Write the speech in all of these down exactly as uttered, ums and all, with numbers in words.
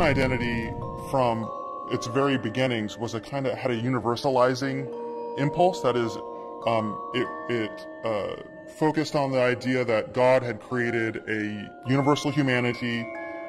identity from its very beginnings was a kind of had a universalizing impulse. That is, um, it, it uh, focused on the idea that God had created a universal humanity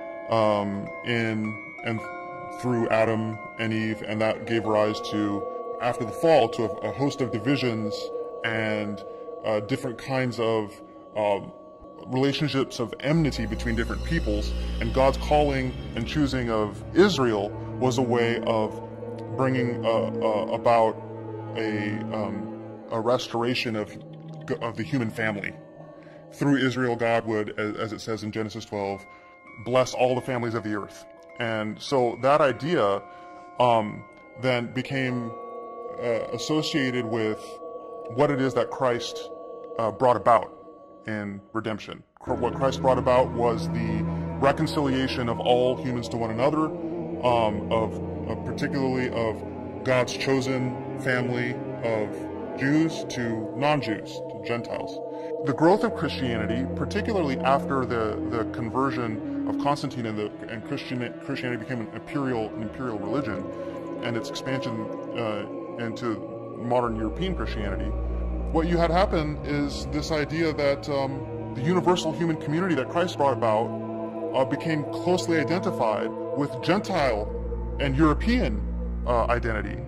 um, in and through Adam and Eve, and that gave rise to, after the fall, to a, a host of divisions and uh, different kinds of um, relationships of enmity between different peoples. And God's calling and choosing of Israel was a way of bringing uh, uh, about a, um, a restoration of, of the human family. Through Israel, God would, as, as it says in Genesis twelve, bless all the families of the earth. And so that idea um, then became uh, associated with what it is that Christ uh, brought about in redemption. What Christ brought about was the reconciliation of all humans to one another, um, of, of particularly of God's chosen family of Jews to non-Jews, to Gentiles. The growth of Christianity, particularly after the, the conversion of Constantine and, the, and Christian, Christianity became an imperial, an imperial religion, and its expansion uh, into modern European Christianity, what you had happen is this idea that um, the universal human community that Christ brought about uh, became closely identified with Gentile and European uh, identity.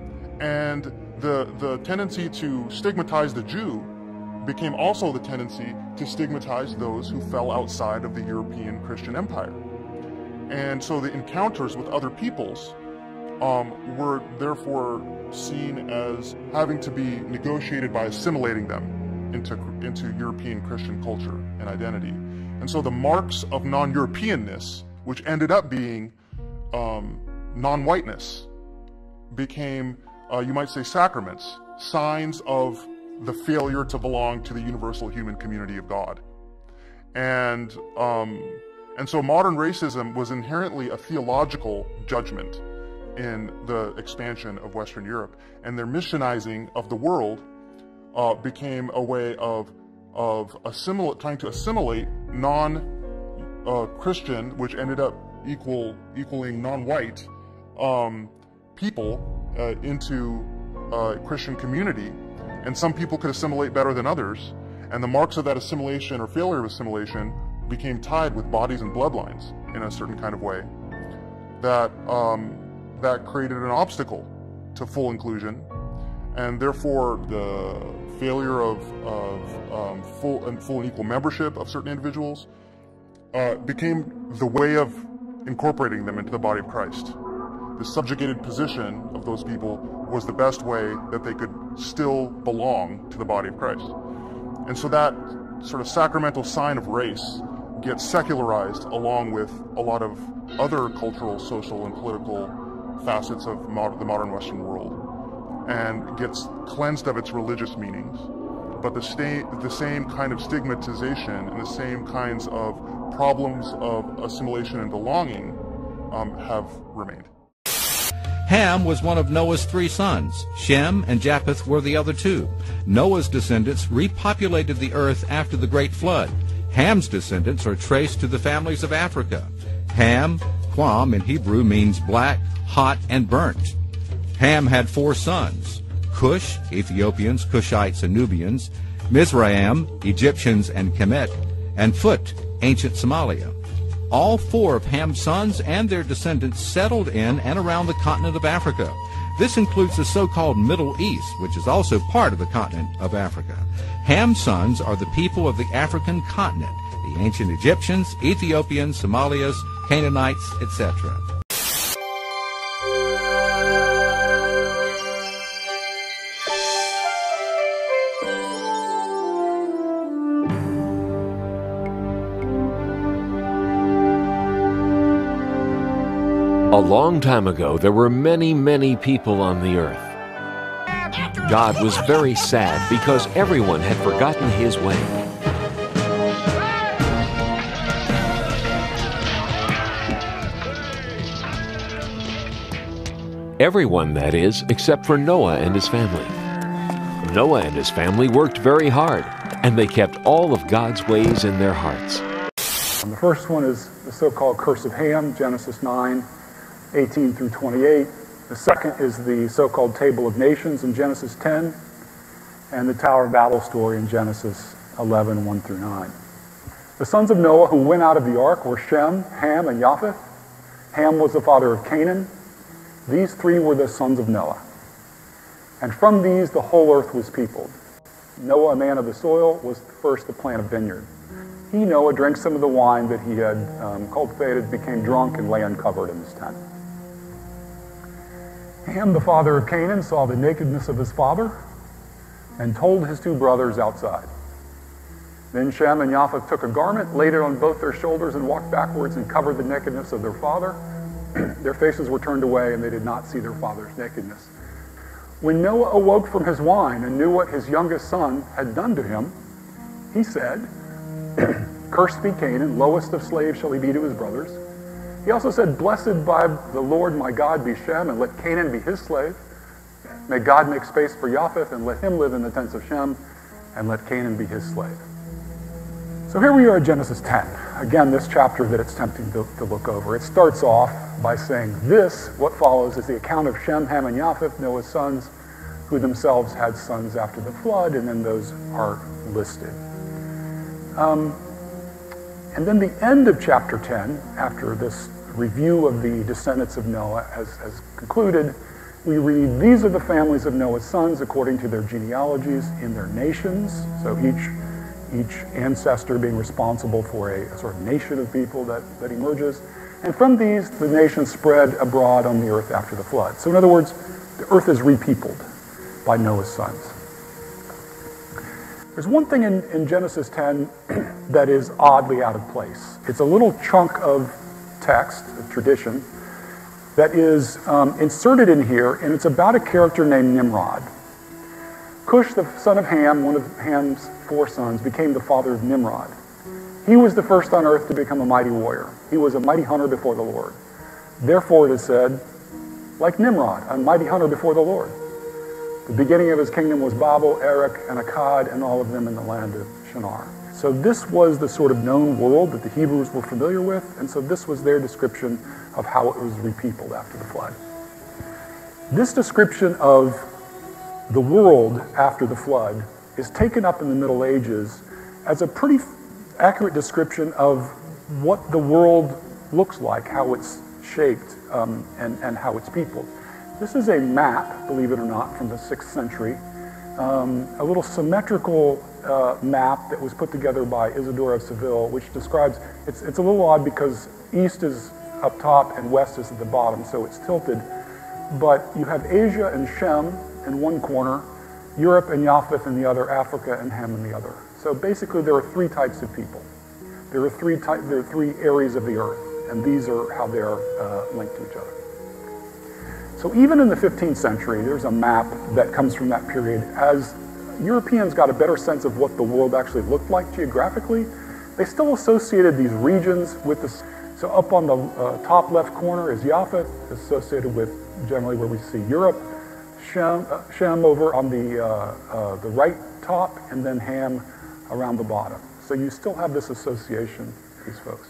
And the, the tendency to stigmatize the Jew became also the tendency to stigmatize those who fell outside of the European Christian empire. And so the encounters with other peoples um, were therefore seen as having to be negotiated by assimilating them into, into European Christian culture and identity. And so the marks of non-Europeanness, which ended up being um, non-whiteness, became, uh, you might say, sacraments, signs of the failure to belong to the universal human community of God. And, um, and so modern racism was inherently a theological judgment in the expansion of Western Europe. And their missionizing of the world uh, became a way of, of assimilate, trying to assimilate non-Christian, uh, which ended up equal, equaling non-white um, people uh, into uh, Christian community. And some people could assimilate better than others, and the marks of that assimilation or failure of assimilation became tied with bodies and bloodlines in a certain kind of way that, um, that created an obstacle to full inclusion, and therefore the failure of, of um, full, and full and equal membership of certain individuals uh, became the way of incorporating them into the body of Christ. The subjugated position of those people was the best way that they could still belong to the body of Christ. And so that sort of sacramental sign of race gets secularized along with a lot of other cultural, social, and political facets of mod the modern Western world, and gets cleansed of its religious meanings. But the, the same kind of stigmatization and the same kinds of problems of assimilation and belonging um, have remained. Ham was one of Noah's three sons. Shem and Japheth were the other two. Noah's descendants repopulated the earth after the Great Flood. Ham's descendants are traced to the families of Africa. Ham, Quam in Hebrew, means black, hot, and burnt. Ham had four sons: Cush, Ethiopians, Cushites, and Nubians; Mizraim, Egyptians and Kemet; and Phut, ancient Somalia. All four of Ham's sons and their descendants settled in and around the continent of Africa. This includes the so-called Middle East, which is also part of the continent of Africa. Ham's sons are the people of the African continent, the ancient Egyptians, Ethiopians, Somalians, Canaanites, et cetera. A long time ago, there were many, many people on the earth. God was very sad because everyone had forgotten His way. Everyone, that is, except for Noah and his family. Noah and his family worked very hard, and they kept all of God's ways in their hearts. Um, the first one is the so-called curse of Ham, Genesis nine, eighteen through twenty-eight. The second is the so-called Table of Nations in Genesis ten, and the Tower of Babel story in Genesis eleven, one through nine. The sons of Noah who went out of the ark were Shem, Ham, and Japheth. Ham was the father of Canaan. These three were the sons of Noah. And from these the whole earth was peopled. Noah, a man of the soil, was first to plant a vineyard. He, Noah, drank some of the wine that he had um, cultivated, became drunk, and lay uncovered in his tent. Ham, the father of Canaan, saw the nakedness of his father and told his two brothers outside. Then Shem and Japheth took a garment, laid it on both their shoulders, and walked backwards and covered the nakedness of their father. Their faces were turned away, and they did not see their father's nakedness. When Noah awoke from his wine and knew what his youngest son had done to him, he said, "Cursed be Canaan, lowest of slaves shall he be to his brothers." He also said, "Blessed by the Lord my God be Shem, and let Canaan be his slave. May God make space for Japheth, and let him live in the tents of Shem, and let Canaan be his slave." So here we are at Genesis ten. Again, this chapter that it's tempting to, to look over. It starts off by saying this, what follows is the account of Shem, Ham, and Japheth, Noah's sons, who themselves had sons after the flood, and then those are listed. Um, and then the end of chapter ten, after this review of the descendants of Noah has, has concluded, we read, "These are the families of Noah's sons according to their genealogies in their nations." So each each ancestor being responsible for a, a sort of nation of people that, that emerges. And from these, the nations spread abroad on the earth after the flood. So in other words, the earth is repeopled by Noah's sons. There's one thing in, in Genesis ten that is oddly out of place. It's a little chunk of text, of tradition, that is um, inserted in here, and it's about a character named Nimrod. Cush, the son of Ham, one of Ham's four sons, became the father of Nimrod. He was the first on earth to become a mighty warrior. He was a mighty hunter before the Lord. Therefore, it is said, like Nimrod, a mighty hunter before the Lord. The beginning of his kingdom was Babel, Erech, and Akkad, and all of them in the land of Shinar. So this was the sort of known world that the Hebrews were familiar with, and so this was their description of how it was repeopled after the flood. This description of the world after the flood is taken up in the Middle Ages as a pretty accurate description of what the world looks like, how it's shaped, um, and, and how it's peopled. This is a map, believe it or not, from the sixth century, um, a little symmetrical uh, map that was put together by Isidore of Seville, which describes, it's, it's a little odd because east is up top and west is at the bottom, so it's tilted. But you have Asia and Shem in one corner, Europe and Japheth in the other, Africa and Ham in the other. So basically there are three types of people. There are three, ty there are three areas of the earth, and these are how they're uh, linked to each other. So even in the fifteenth century, there's a map that comes from that period. As Europeans got a better sense of what the world actually looked like geographically, they still associated these regions with the. So up on the uh, top left corner is Japheth, associated with generally where we see Europe. Shem, uh, Shem over on the, uh, uh, the right top, and then Ham around the bottom. So you still have this association, these folks.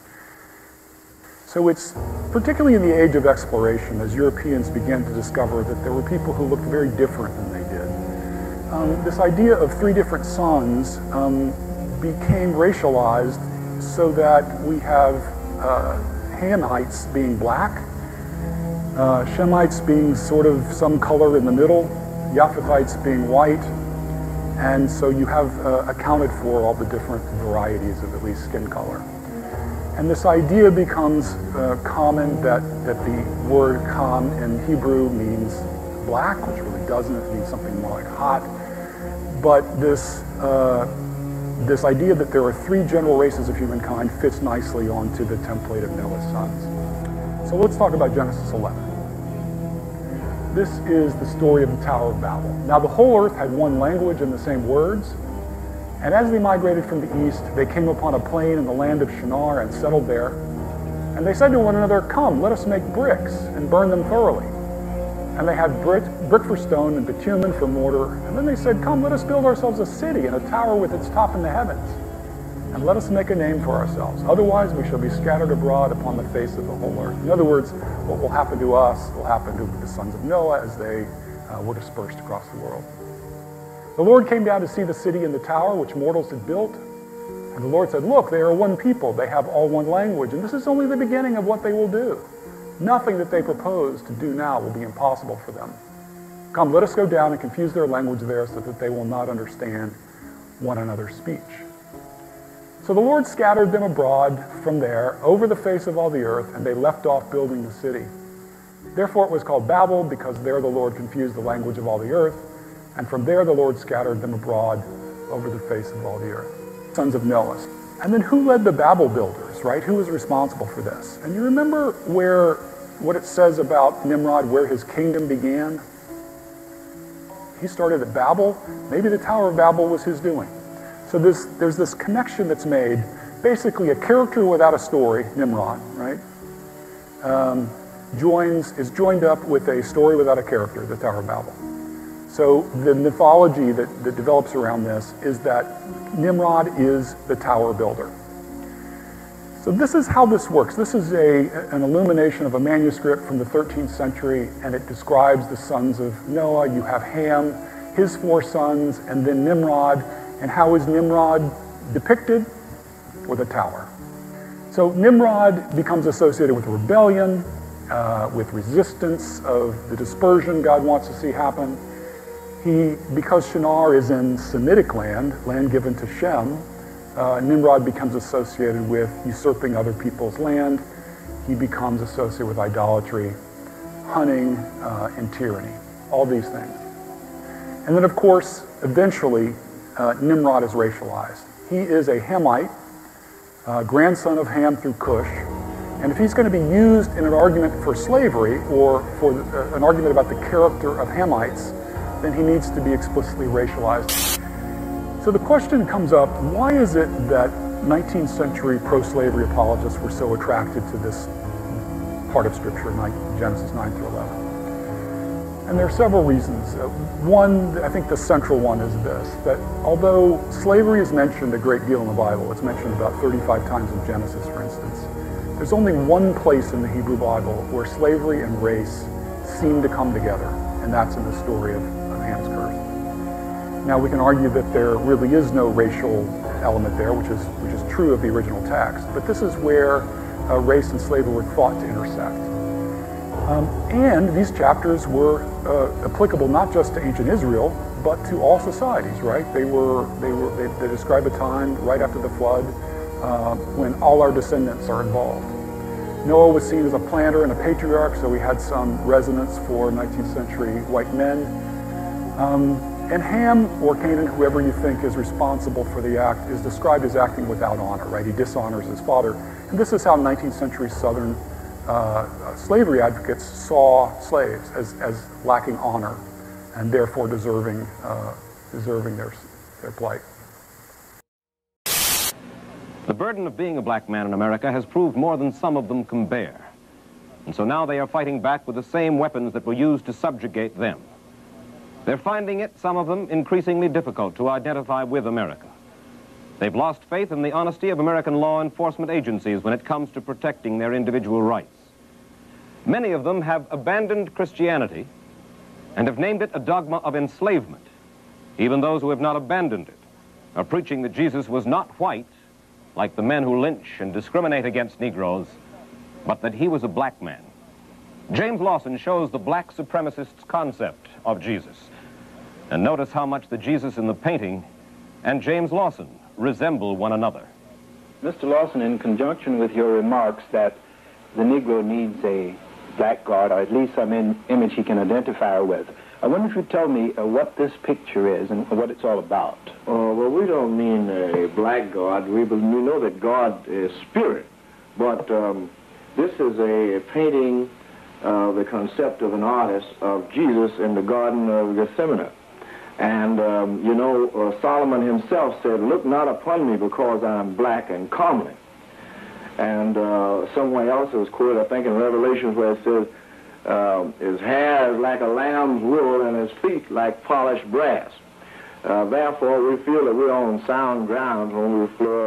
So it's particularly in the age of exploration, as Europeans began to discover that there were people who looked very different than they did. Um, this idea of three different sons um, became racialized so that we have uh, Hamites being black, Uh, Shemites being sort of some color in the middle, Japhethites being white, and so you have uh, accounted for all the different varieties of at least skin color. And this idea becomes uh, common that, that the word Ham in Hebrew means black, which really doesn't, it means something more like hot. But this, uh, this idea that there are three general races of humankind fits nicely onto the template of Noah's sons. So let's talk about Genesis eleven. This is the story of the Tower of Babel. Now the whole earth had one language and the same words, and as they migrated from the east, they came upon a plain in the land of Shinar and settled there. And they said to one another, "Come, let us make bricks and burn them thoroughly." And they had brick, brick for stone and bitumen for mortar. And then they said, "Come, let us build ourselves a city and a tower with its top in the heavens." and let us make a name for ourselves. Otherwise, we shall be scattered abroad upon the face of the whole earth. In other words, what will happen to us will happen to the sons of Noah as they uh, were dispersed across the world. The Lord came down to see the city and the tower which mortals had built. And the Lord said, look, they are one people. They have all one language. And this is only the beginning of what they will do. Nothing that they propose to do now will be impossible for them. Come, let us go down and confuse their language there so that they will not understand one another's speech. So the Lord scattered them abroad from there over the face of all the earth, and they left off building the city. Therefore it was called Babel, because there the Lord confused the language of all the earth, and from there the Lord scattered them abroad over the face of all the earth. Sons of Noah. And then who led the Babel builders, right? Who was responsible for this? And you remember where, what it says about Nimrod, where his kingdom began? He started at Babel. Maybe the Tower of Babel was his doing. So there's, there's this connection that's made, basically a character without a story, Nimrod, right? Um, joins, is joined up with a story without a character, the Tower of Babel. So the mythology that, that develops around this is that Nimrod is the tower builder. So this is how this works. This is a, an illumination of a manuscript from the thirteenth century, and it describes the sons of Noah. You have Ham, his four sons, and then Nimrod. And how is Nimrod depicted? With a tower. So Nimrod becomes associated with rebellion, uh, with resistance of the dispersion God wants to see happen. He, because Shinar is in Semitic land, land given to Shem, uh, Nimrod becomes associated with usurping other people's land. He becomes associated with idolatry, hunting, uh, and tyranny, all these things. And then, of course, eventually, uh, Nimrod is racialized. He is a Hamite, uh, grandson of Ham through Cush, and if he's going to be used in an argument for slavery or for the, uh, an argument about the character of Hamites, then he needs to be explicitly racialized. So the question comes up, why is it that nineteenth century pro-slavery apologists were so attracted to this part of Scripture, like Genesis nine through eleven? And there are several reasons. Uh, one, I think the central one is this, that although slavery is mentioned a great deal in the Bible, it's mentioned about thirty-five times in Genesis, for instance, there's only one place in the Hebrew Bible where slavery and race seem to come together, and that's in the story of Ham's curse. Now we can argue that there really is no racial element there, which is which is true of the original text, but this is where uh, race and slavery were thought to intersect. Um, and these chapters were uh, applicable not just to ancient Israel, but to all societies, right? They were they were they, they describe a time right after the flood uh, when all our descendants are involved. Noah was seen as a planter and a patriarch, so we had some resonance for nineteenth century white men. Um, and Ham, or Canaan, whoever you think is responsible for the act, is described as acting without honor, right? He dishonors his father. And this is how nineteenth century Southern uh, slavery advocates saw slaves, as, as lacking honor and therefore deserving, uh, deserving their, their plight. The burden of being a black man in America has proved more than some of them can bear. And so now they are fighting back with the same weapons that were used to subjugate them. They're finding it, some of them, increasingly difficult to identify with America. They've lost faith in the honesty of American law enforcement agencies when it comes to protecting their individual rights. Many of them have abandoned Christianity and have named it a dogma of enslavement. Even those who have not abandoned it are preaching that Jesus was not white, like the men who lynch and discriminate against Negroes, but that he was a black man. James Lawson shows the black supremacist's concept of Jesus. And notice how much the Jesus in the painting and James Lawson resemble one another. Mister Lawson, in conjunction with your remarks that the Negro needs a black God, or at least some in image he can identify her with, I wonder if you'd tell me uh, what this picture is and what it's all about. Oh, well, we don't mean a black God. We, we know that God is spirit. But um, this is a painting of the concept of an artist of Jesus in the Garden of Gethsemane. And, um, you know, uh, Solomon himself said, "Look not upon me because I am black and comely." And uh, somewhere else it was quoted, I think in Revelations, where it says, uh, his hair is like a lamb's wool and his feet like polished brass. Uh, therefore, we feel that we're on sound ground when we refer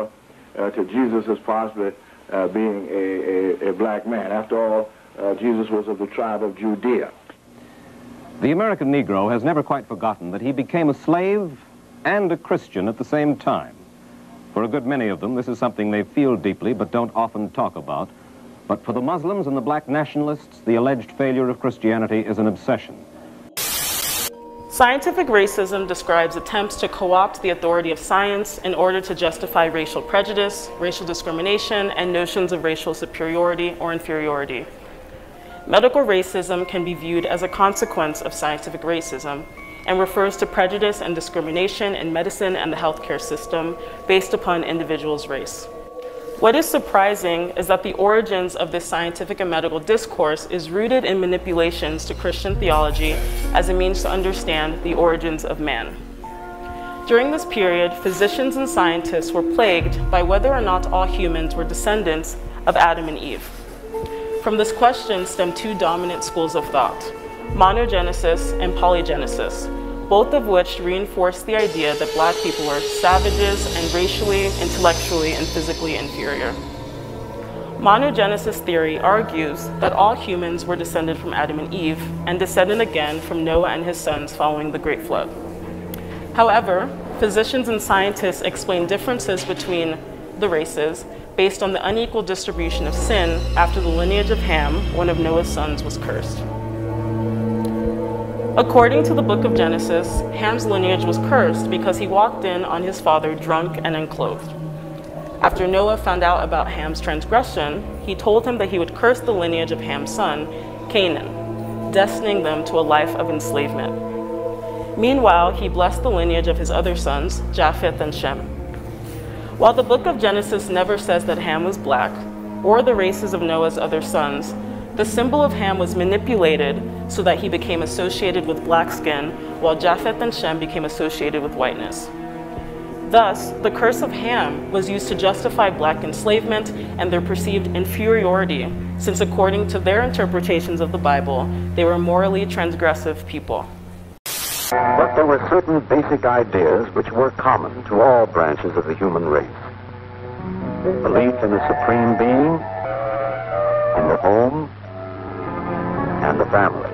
uh, to Jesus as possibly uh, being a, a, a black man. After all, uh, Jesus was of the tribe of Judea. The American Negro has never quite forgotten that he became a slave and a Christian at the same time. For a good many of them, this is something they feel deeply but don't often talk about. But for the Muslims and the black nationalists, the alleged failure of Christianity is an obsession. Scientific racism describes attempts to co-opt the authority of science in order to justify racial prejudice, racial discrimination, and notions of racial superiority or inferiority. Medical racism can be viewed as a consequence of scientific racism and refers to prejudice and discrimination in medicine and the healthcare system based upon individuals' race. What is surprising is that the origins of this scientific and medical discourse is rooted in manipulations to Christian theology as a means to understand the origins of man. During this period, physicians and scientists were plagued by whether or not all humans were descendants of Adam and Eve. From this question stem two dominant schools of thought, monogenesis and polygenesis, both of which reinforce the idea that black people are savages and racially, intellectually, and physically inferior. Monogenesis theory argues that all humans were descended from Adam and Eve and descended again from Noah and his sons following the Great Flood. However, physicians and scientists explain differences between the races based on the unequal distribution of sin after the lineage of Ham, one of Noah's sons, was cursed. According to the book of Genesis, Ham's lineage was cursed because he walked in on his father drunk and unclothed. After Noah found out about Ham's transgression, he told him that he would curse the lineage of Ham's son, Canaan, destining them to a life of enslavement. Meanwhile, he blessed the lineage of his other sons, Japheth and Shem. While the book of Genesis never says that Ham was black, or the races of Noah's other sons, the symbol of Ham was manipulated so that he became associated with black skin, while Japheth and Shem became associated with whiteness. Thus, the curse of Ham was used to justify black enslavement and their perceived inferiority, since according to their interpretations of the Bible, they were morally transgressive people. But there were certain basic ideas which were common to all branches of the human race. Belief in a supreme being, in the home, and the family.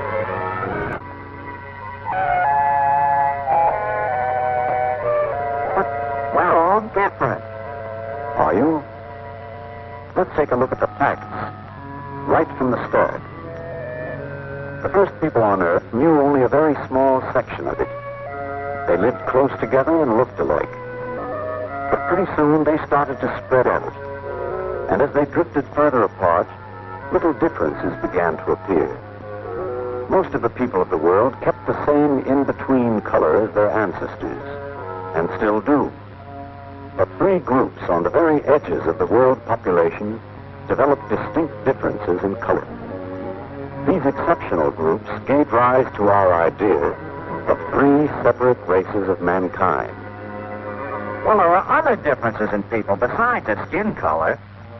But we're all different. Are you? Let's take a look at the facts, right from the start. The first people on Earth knew only a very small section of it. They lived close together and looked alike. But pretty soon they started to spread out. And as they drifted further apart, little differences began to appear. Most of the people of the world kept the same in-between color as their ancestors, and still do. But three groups on the very edges of the world population developed distinct differences in color. These exceptional groups gave rise to our idea of three separate races of mankind. Well, there are other differences in people besides the skin color.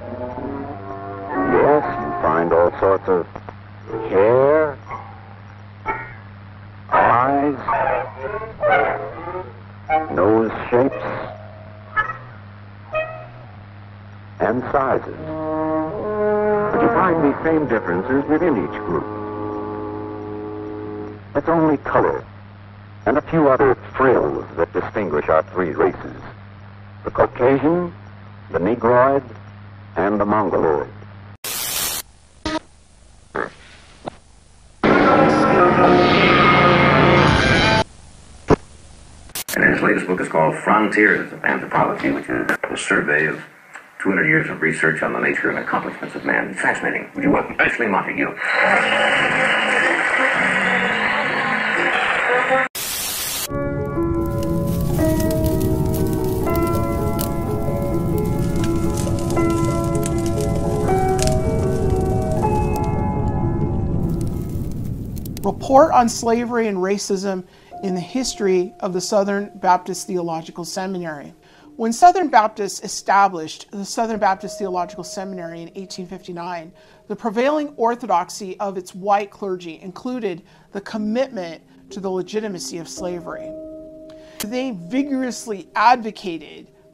Yes, you find all sorts of hair, eyes, nose shapes, and sizes. But you find these same differences within each group. It's only color and a few other frills that distinguish our three races: the Caucasian, the Negroid, and the Mongoloid. And his latest book is called Frontiers of Anthropology, which is a survey of two hundred years of research on the nature and accomplishments of man. It's fascinating. Would you welcome Ashley Montague? Report on Slavery and Racism in the History of the Southern Baptist Theological Seminary. When Southern Baptists established the Southern Baptist Theological Seminary in eighteen fifty-nine, the prevailing orthodoxy of its white clergy included the commitment to the legitimacy of slavery. They vigorously advocated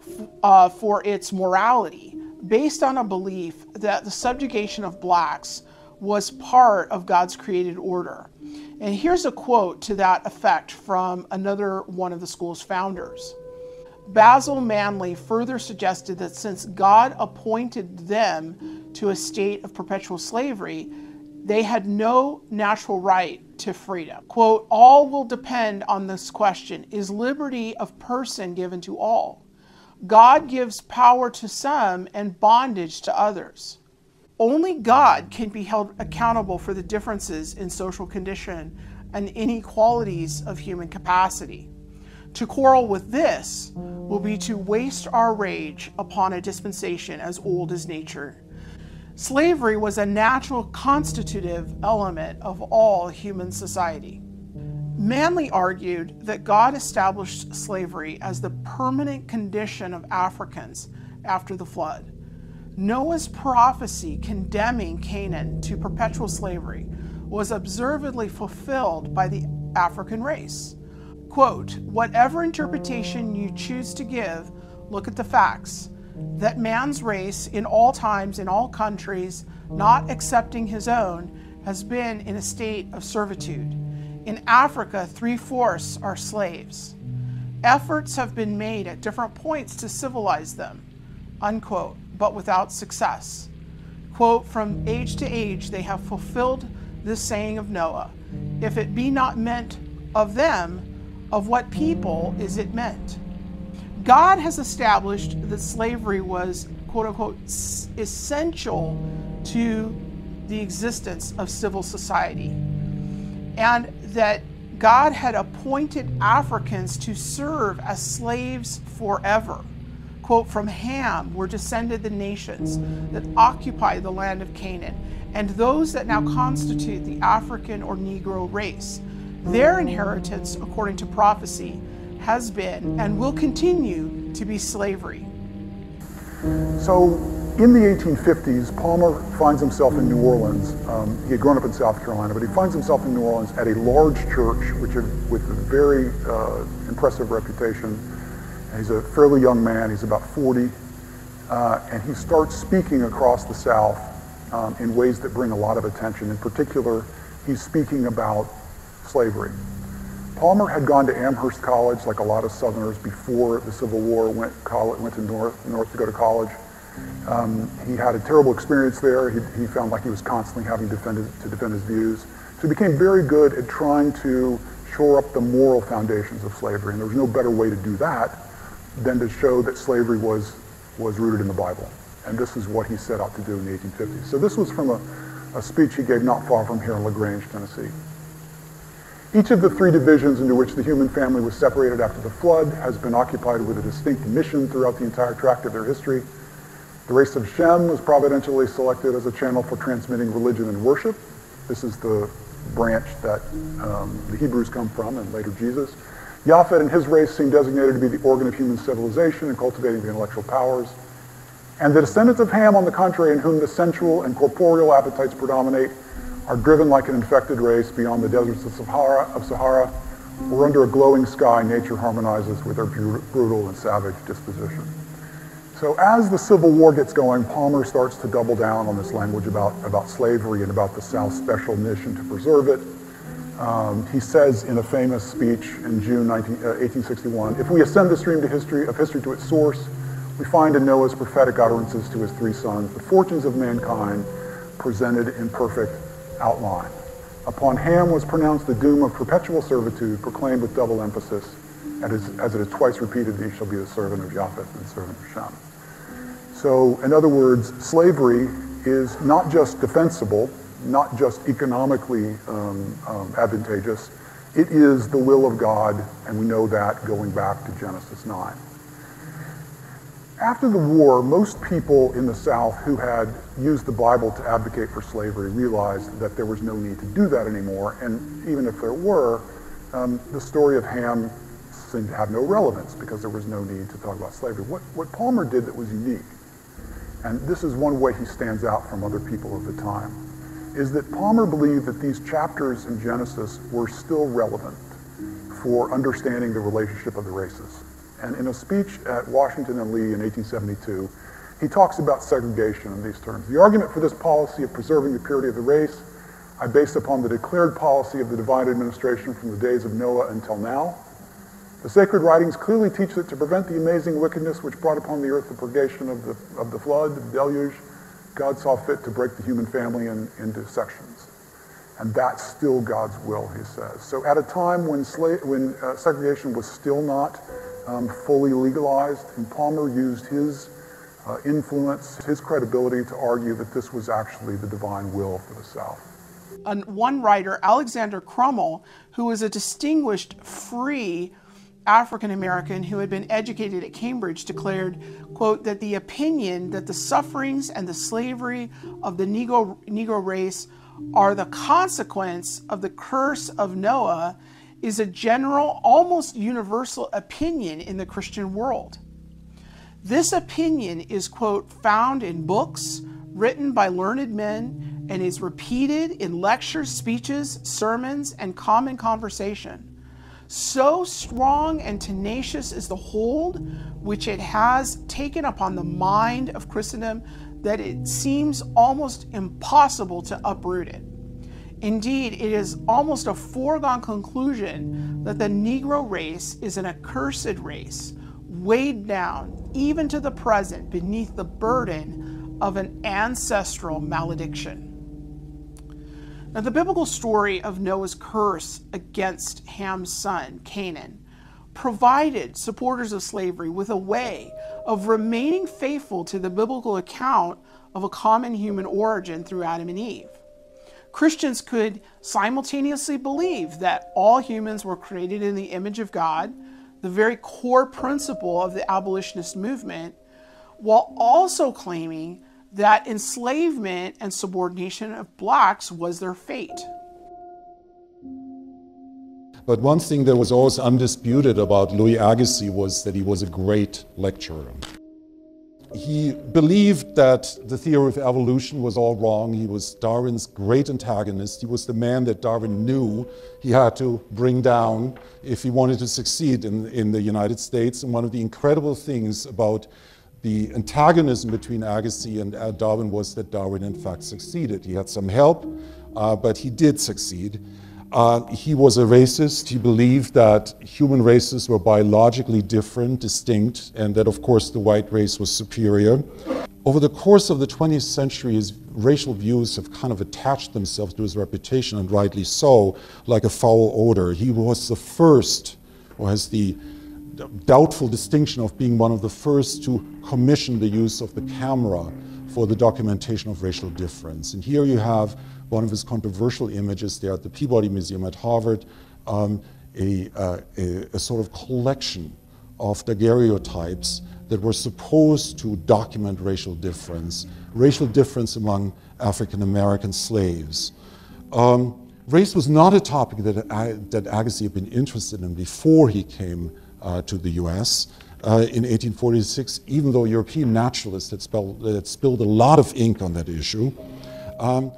uh, for its morality, based on a belief that the subjugation of blacks was part of God's created order. And here's a quote to that effect from another one of the school's founders. Basil Manley further suggested that since God appointed them to a state of perpetual slavery, they had no natural right to freedom. Quote, all will depend on this question, is liberty of person given to all? God gives power to some and bondage to others. Only God can be held accountable for the differences in social condition and inequalities of human capacity. To quarrel with this will be to waste our rage upon a dispensation as old as nature. Slavery was a natural constitutive element of all human society. Manley argued that God established slavery as the permanent condition of Africans after the flood. Noah's prophecy condemning Canaan to perpetual slavery was observedly fulfilled by the African race. Quote, whatever interpretation you choose to give, look at the facts, that man's race in all times, in all countries, not excepting his own, has been in a state of servitude. In Africa, three-fourths are slaves. Efforts have been made at different points to civilize them, unquote, but without success. Quote, from age to age they have fulfilled this saying of Noah, if it be not meant of them, of what people is it meant? God has established that slavery was, quote unquote, essential to the existence of civil society, and that God had appointed Africans to serve as slaves forever. Quote, from Ham were descended the nations that occupy the land of Canaan, and those that now constitute the African or Negro race. Their inheritance, according to prophecy, has been and will continue to be slavery. So in the eighteen fifties, Palmer finds himself in New Orleans. Um, he had grown up in South Carolina, but he finds himself in New Orleans at a large church which is, with a very uh, impressive reputation. And he's a fairly young man, he's about forty, uh, and he starts speaking across the South um, in ways that bring a lot of attention. In particular, he's speaking about slavery. Palmer had gone to Amherst College, like a lot of Southerners before the Civil War, went, college, went to North, North to go to college. Um, he had a terrible experience there. He, he found like he was constantly having defended, to defend his views. So he became very good at trying to shore up the moral foundations of slavery. And there was no better way to do that than to show that slavery was, was rooted in the Bible. And this is what he set out to do in the eighteen fifties. So this was from a, a speech he gave not far from here in LaGrange, Tennessee. Each of the three divisions into which the human family was separated after the flood has been occupied with a distinct mission throughout the entire tract of their history. The race of Shem was providentially selected as a channel for transmitting religion and worship. This is the branch that um, the Hebrews come from and later Jesus. Japhet and his race seem designated to be the organ of human civilization and cultivating the intellectual powers. And the descendants of Ham, on the contrary, in whom the sensual and corporeal appetites predominate, are driven like an infected race beyond the deserts of Sahara, of Sahara, where under a glowing sky nature harmonizes with their brutal and savage disposition. So as the Civil War gets going, Palmer starts to double down on this language about, about slavery and about the South's special mission to preserve it. Um, he says in a famous speech in June eighteen sixty-one, if we ascend the stream to history, of history to its source, we find in Noah's prophetic utterances to his three sons the fortunes of mankind presented in perfect outline. Upon Ham was pronounced the doom of perpetual servitude, proclaimed with double emphasis, as, as it is twice repeated, he shall be the servant of Japheth and the servant of Shem. So, in other words, slavery is not just defensible, not just economically um, um, advantageous, it is the will of God, and we know that going back to Genesis nine. After the war, most people in the South who had used the Bible to advocate for slavery realized that there was no need to do that anymore, and even if there were, um, the story of Ham seemed to have no relevance because there was no need to talk about slavery. What, what Palmer did that was unique, and this is one way he stands out from other people of the time, is that Palmer believed that these chapters in Genesis were still relevant for understanding the relationship of the races. And in a speech at Washington and Lee in eighteen seventy-two, he talks about segregation in these terms. The argument for this policy of preserving the purity of the race I based upon the declared policy of the divine administration from the days of Noah until now. The sacred writings clearly teach that to prevent the amazing wickedness which brought upon the earth the purgation of the, of the flood, the deluge, God saw fit to break the human family in, into sections. And that's still God's will, he says. So at a time when, slave, when uh, segregation was still not um, fully legalized, and Palmer used his uh, influence, his credibility to argue that this was actually the divine will for the South. And one writer, Alexander Crummell, who was a distinguished free African American who had been educated at Cambridge, declared, quote, that the opinion that the sufferings and the slavery of the Negro, Negro race are the consequence of the curse of Noah is a general, almost universal opinion in the Christian world. This opinion is, quote, found in books written by learned men and is repeated in lectures, speeches, sermons, and common conversation. So strong and tenacious is the hold which it has taken upon the mind of Christendom that it seems almost impossible to uproot it. Indeed, it is almost a foregone conclusion that the Negro race is an accursed race, weighed down, even to the present, beneath the burden of an ancestral malediction. Now, the biblical story of Noah's curse against Ham's son, Canaan, provided supporters of slavery with a way of remaining faithful to the biblical account of a common human origin through Adam and Eve. Christians could simultaneously believe that all humans were created in the image of God, the very core principle of the abolitionist movement, while also claiming that enslavement and subordination of blacks was their fate. But one thing that was always undisputed about Louis Agassiz was that he was a great lecturer. He believed that the theory of evolution was all wrong. He was Darwin's great antagonist. He was the man that Darwin knew he had to bring down if he wanted to succeed in, in the United States. And one of the incredible things about the antagonism between Agassiz and Darwin was that Darwin in fact succeeded. He had some help, uh, but he did succeed. Uh, he was a racist. He believed that human races were biologically different, distinct, and that of course the white race was superior. Over the course of the twentieth century, his racial views have kind of attached themselves to his reputation, and rightly so, like a foul odor. He was the first, or has the doubtful distinction of being one of the first to commission the use of the camera for the documentation of racial difference. And here you have one of his controversial images there at the Peabody Museum at Harvard, um, a, uh, a, a sort of collection of daguerreotypes that were supposed to document racial difference, racial difference among African American slaves. Um, race was not a topic that, uh, that Agassiz had been interested in before he came Uh, to the U S Uh, in eighteen forty-six, even though European naturalists had, spelled, had spilled a lot of ink on that issue. Um,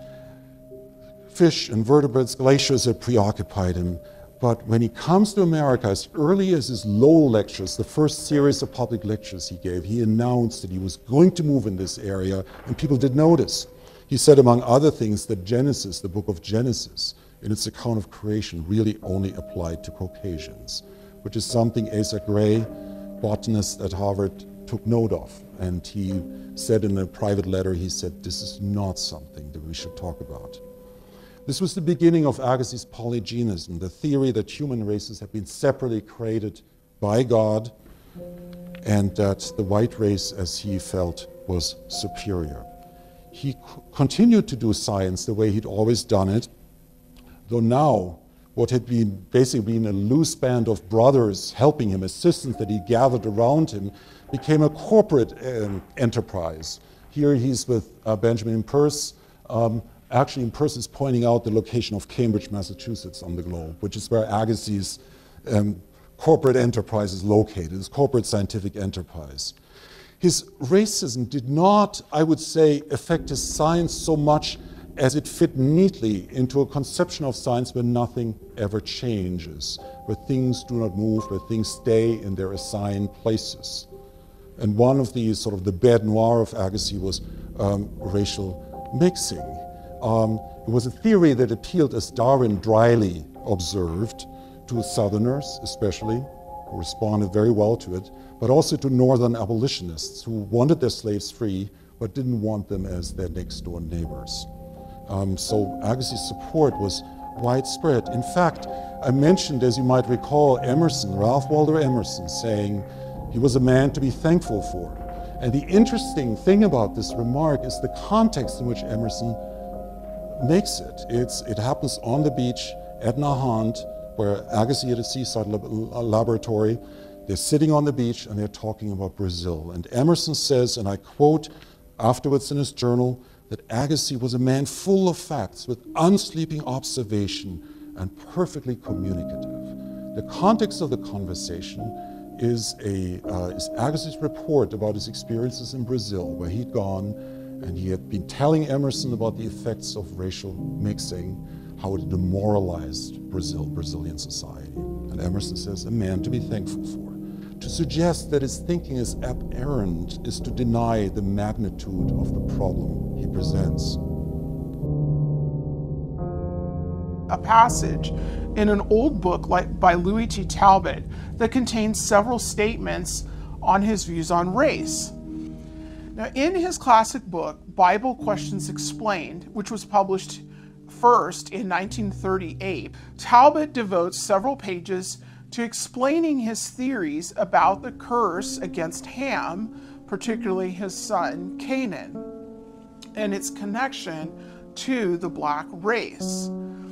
fish, invertebrates, glaciers had preoccupied him. But when he comes to America, as early as his Lowell lectures, the first series of public lectures he gave, he announced that he was going to move in this area, and people did notice. He said, among other things, that Genesis, the book of Genesis, in its account of creation, really only applied to Caucasians, which is something Asa Gray, botanist at Harvard, took note of. And he said in a private letter, he said, this is not something that we should talk about. This was the beginning of Agassiz's polygenism, the theory that human races have been separately created by God and that the white race, as he felt, was superior. He continued to do science the way he'd always done it, though now what had been basically been a loose band of brothers helping him, assistants that he gathered around him, became a corporate um, enterprise. Here he's with uh, Benjamin Peirce. Um, actually, Peirce is pointing out the location of Cambridge, Massachusetts on the globe, which is where Agassiz's um, corporate enterprise is located, his corporate scientific enterprise. His racism did not, I would say, affect his science so much as it fit neatly into a conception of science where nothing ever changes, where things do not move, where things stay in their assigned places. And one of the sort of the bête noire of Agassiz was um, racial mixing. Um, it was a theory that appealed, as Darwin dryly observed, to Southerners especially, who responded very well to it, but also to Northern abolitionists who wanted their slaves free but didn't want them as their next-door neighbors. Um, so Agassiz's support was widespread. In fact, I mentioned, as you might recall, Emerson, Ralph Waldo Emerson, saying he was a man to be thankful for. And the interesting thing about this remark is the context in which Emerson makes it. It's, it happens on the beach at Nahant, where Agassiz had a seaside lab laboratory. They're sitting on the beach and they're talking about Brazil. And Emerson says, and I quote afterwards in his journal, that Agassiz was a man full of facts, with unsleeping observation and perfectly communicative. The context of the conversation is, a, uh, is Agassiz's report about his experiences in Brazil, where he'd gone and he had been telling Emerson about the effects of racial mixing, how it demoralized Brazil, Brazilian society. And Emerson says, a man to be thankful for. To suggest that his thinking is aberrant is to deny the magnitude of the problem he presents. A passage in an old book like by Louis T. Talbot that contains several statements on his views on race. Now, in his classic book, Bible Questions Explained, which was published first in nineteen thirty-eight, Talbot devotes several pages to explaining his theories about the curse against Ham, particularly his son Canaan, and its connection to the black race.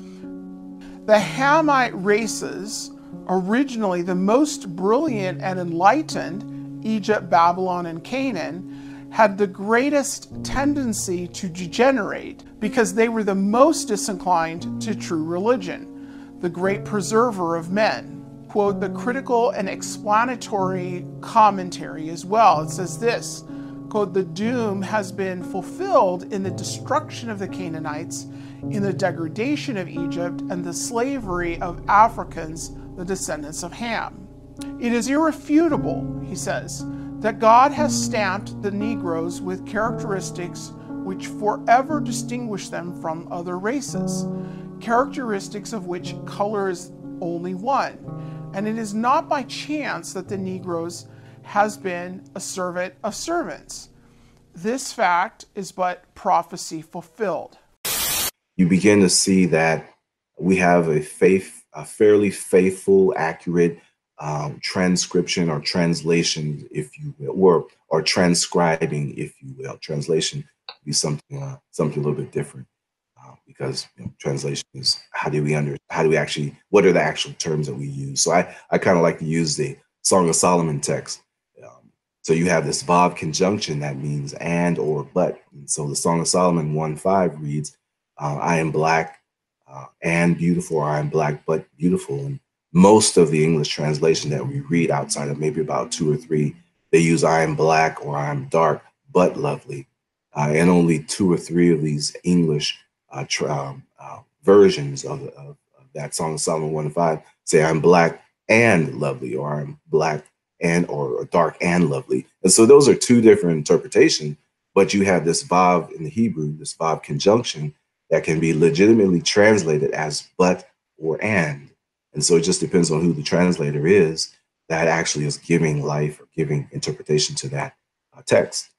The Hamite races, originally the most brilliant and enlightened, Egypt, Babylon, and Canaan, had the greatest tendency to degenerate because they were the most disinclined to true religion, the great preserver of men. Quote, the critical and explanatory commentary as well. It says this, quote, the doom has been fulfilled in the destruction of the Canaanites, in the degradation of Egypt, and the slavery of Africans, the descendants of Ham. It is irrefutable, he says, that God has stamped the Negroes with characteristics which forever distinguish them from other races, characteristics of which color is only one. And it is not by chance that the Negroes has been a servant of servants. This fact is but prophecy fulfilled. You begin to see that we have a faith, a fairly faithful, accurate um, transcription or translation, if you will, or, or transcribing, if you will. Translation would be something, uh, something a little bit different. Because you know, translation is how do we under how do we actually what are the actual terms that we use? So I I kind of like to use the Song of Solomon text. Um, so you have this Vav conjunction that means and or but. And so the Song of Solomon one five reads, uh, "I am black uh, and beautiful, or I am black but beautiful." And most of the English translation that we read, outside of maybe about two or three, they use "I am black" or "I am dark but lovely," uh, and only two or three of these English Uh, um, uh, versions of, of, of that Song of Solomon one five say I'm black and lovely, or I'm black and or, or dark and lovely. And so those are two different interpretations, but you have this Vav in the Hebrew, this Vav conjunction that can be legitimately translated as but or and. And so it just depends on who the translator is that actually is giving life or giving interpretation to that uh, text.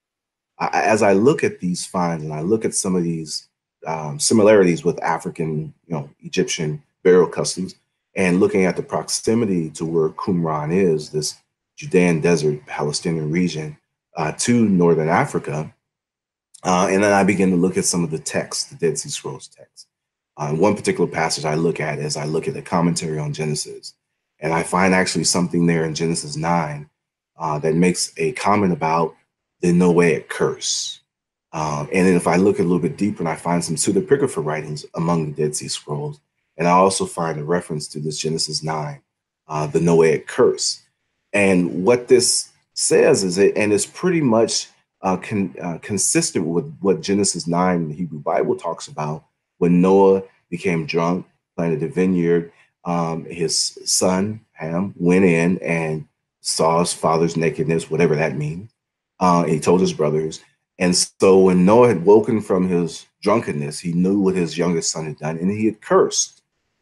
I, as I look at these finds and I look at some of these Um, similarities with African, you know, Egyptian burial customs, and looking at the proximity to where Qumran is, this Judean desert Palestinian region, uh, to Northern Africa. Uh, and then I begin to look at some of the texts, the Dead Sea Scrolls text. Uh, one particular passage I look at is I look at the commentary on Genesis, and I find actually something there in Genesis nine uh, that makes a comment about the Noahic curse. Uh, and then if I look a little bit deeper, and I find some pseudepigrapha writings among the Dead Sea Scrolls, and I also find a reference to this Genesis nine, uh, the Noahic curse. And what this says is, it, and it's pretty much uh, con, uh, consistent with what Genesis nine in the Hebrew Bible talks about when Noah became drunk, planted a vineyard. Um, his son, Ham, went in and saw his father's nakedness, whatever that means. Uh, he told his brothers. And so when Noah had woken from his drunkenness, he knew what his youngest son had done, and he had cursed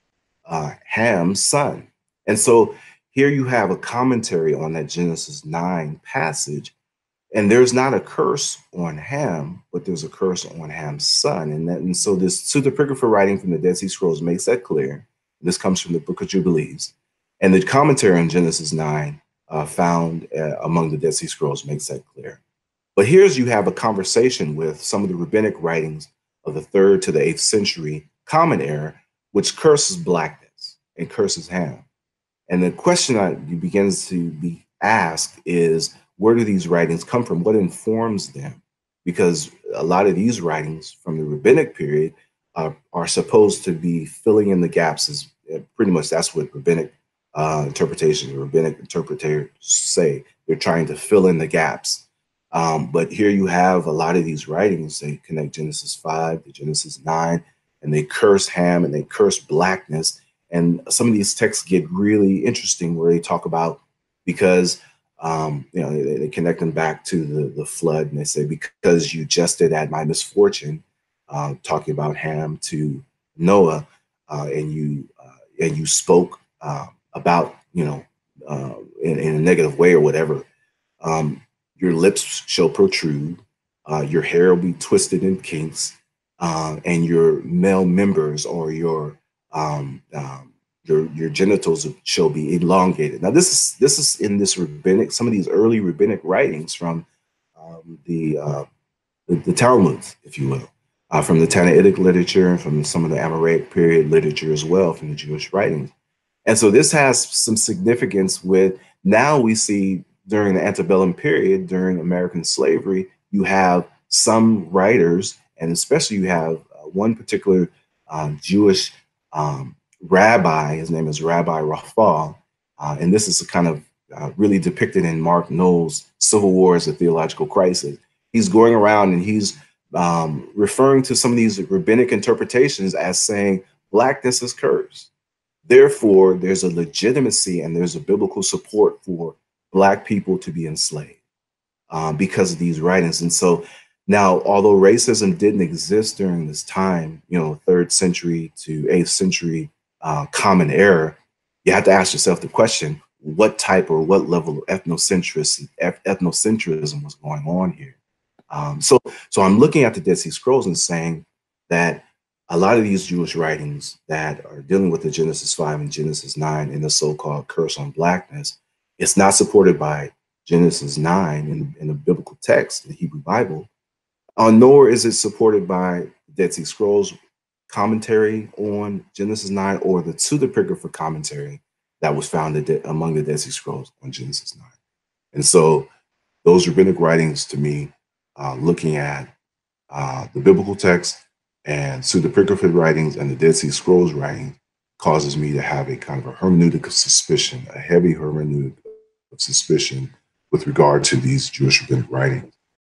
uh, Ham's son. And so here you have a commentary on that Genesis nine passage, and there's not a curse on Ham, but there's a curse on Ham's son. And, that, and so this pseudepigrapher writing from the Dead Sea Scrolls makes that clear. This comes from the Book of Jubilees. And the commentary on Genesis nine uh, found uh, among the Dead Sea Scrolls makes that clear. But here's you have a conversation with some of the rabbinic writings of the third to the eighth century Common Era, which curses blackness and curses Ham. And the question that begins to be asked is, where do these writings come from? What informs them? Because a lot of these writings from the rabbinic period uh, are supposed to be filling in the gaps. As pretty much that's what rabbinic uh, interpretations, rabbinic interpreters say. They're trying to fill in the gaps. Um, but here you have a lot of these writings, they connect Genesis five to Genesis nine, and they curse Ham and they curse blackness. And some of these texts get really interesting where they talk about, because, um, you know, they, they connect them back to the, the flood, and they say, because you jested at my misfortune, uh, talking about Ham to Noah, uh, and you uh, and you spoke uh, about, you know, uh, in, in a negative way or whatever. Um, Your lips shall protrude, uh, your hair will be twisted in kinks, uh, and your male members or your um, um, your your genitals shall be elongated. Now, this is this is in this rabbinic, some of these early rabbinic writings from um, the, uh, the the Talmud, if you will, uh, from the Tannaitic literature and from some of the Amoraic period literature as well, from the Jewish writings. And so this has some significance with, now we see during the antebellum period, during American slavery, you have some writers, and especially you have uh, one particular uh, Jewish um, rabbi, his name is Rabbi Raphael, uh, and this is a kind of uh, really depicted in Mark Noll's Civil War as a Theological Crisis. He's going around and he's um, referring to some of these rabbinic interpretations as saying blackness is cursed. Therefore, there's a legitimacy and there's a biblical support for Black people to be enslaved um, because of these writings. And so now, although racism didn't exist during this time, you know, third century to eighth century uh, Common Era, you have to ask yourself the question, what type or what level of ethnocentrism, ethnocentrism was going on here? Um, so, so I'm looking at the Dead Sea Scrolls and saying that a lot of these Jewish writings that are dealing with the Genesis five and Genesis nine and the so-called curse on blackness, it's not supported by Genesis nine in, in the biblical text, the Hebrew Bible, uh, nor is it supported by the Dead Sea Scrolls commentary on Genesis nine or the pseudepigrapher commentary that was found among the Dead Sea Scrolls on Genesis nine. And so those rabbinic writings, to me, uh, looking at uh, the biblical text and pseudepigraphic writings and the Dead Sea Scrolls writing, causes me to have a kind of a hermeneutic of suspicion, a heavy hermeneutic of suspicion with regard to these Jewish rabbinic writings.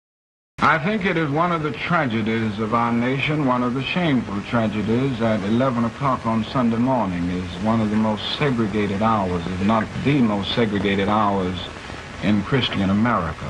I think it is one of the tragedies of our nation, one of the shameful tragedies, that eleven o'clock on Sunday morning is one of the most segregated hours, if not the most segregated hours in Christian America.